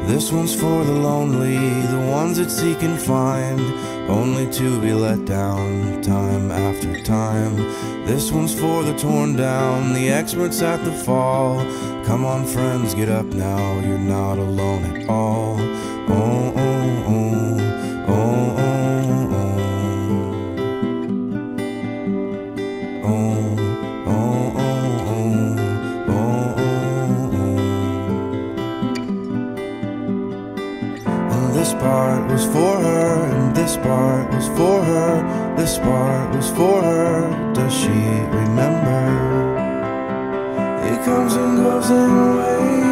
This one's for the lonely, the ones that seek and find, only to be let down time after time. This one's for the torn down, the experts at the fall. Come on friends, get up now, you're not alone at all. Oh, oh, oh, oh, oh, oh. Oh, oh, oh, oh, oh, oh. And this part was for her, and this part was for her, this part was for her. Does she remember? It comes and goes in waves.